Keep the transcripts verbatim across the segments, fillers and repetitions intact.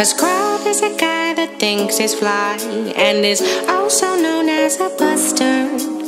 A scrub is a guy that thinks he's fly and is also known as a buster.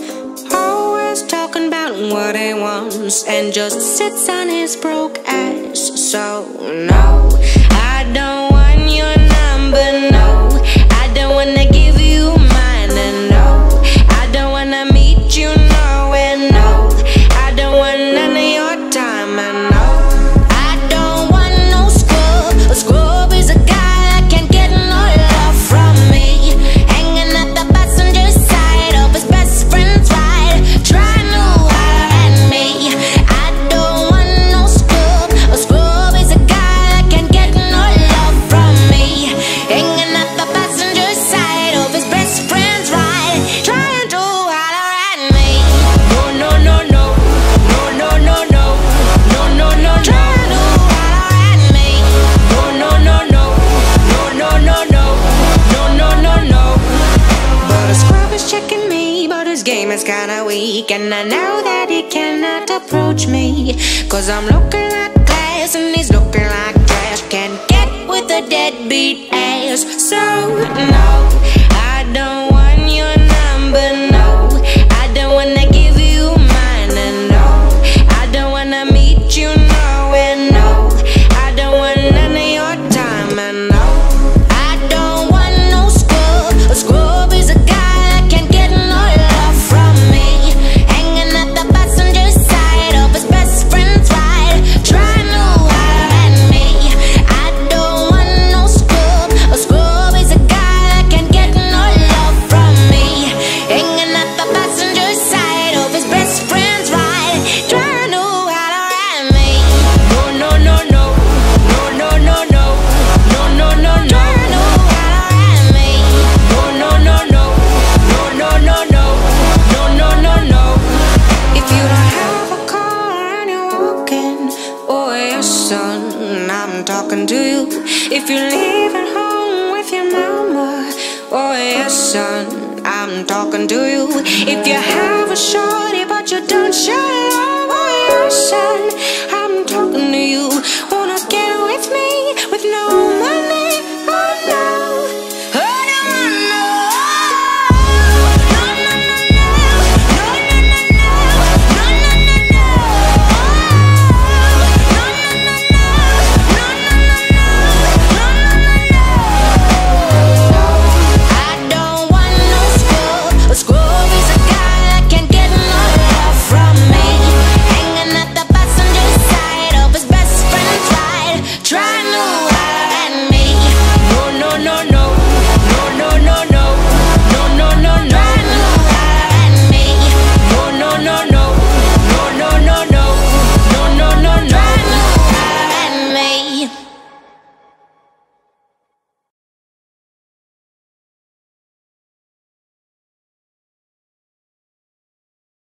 Always talking about what he wants and just sits on his broke ass. So no, I don't want your number, no. I don't wanna give you mine, and no, I don't wanna meet you nowhere, no. I don't want none of your time, and no, I don't want no scrub. A scrub is a guy that can't get no love from me, hanging at the passenger side of his best friend's ride, trying to holler at me. I don't want no scrub. A scrub is a guy that can't get no love from me, hanging at the passenger side of his best friend's ride, trying to holler at me. No, no, no, no, no, no, no, no, no, no, no, trying to holler at me. No, no, no, no, no, no, no, no, no, no, no, no. But a scrub is checking me, but his game is kinda weak, and I know that he cannot approach me, cause I'm looking like glass and he's looking like trash. Can't get with a deadbeat ass. So no, I don't want your number, no. I don't wanna give you mine, and no, I don't wanna meet you nowhere, no. I don't want none of your time, and no, I don't want no scrub. A scrub is a guy that can't get no love from me, hanging at the passenger side of his best friend's ride, trying to holler at me. I don't want no scrub. A scrub is a guy that can't get no love from me, hanging at the passenger side of his best friend's ride, trying to holler at me. No, no, no, no, no, no, no, no, no, no, no, no, trying to holler at me. No, no, no, no, no, no, no, no, no, no, no, no. If you don't have a car and you're walking, oh yes son, I'm talking to you. If you're leaving home with your mama, oh yes son, I'm talking to you. If you have a shorty but you don't show it off, oh yes son,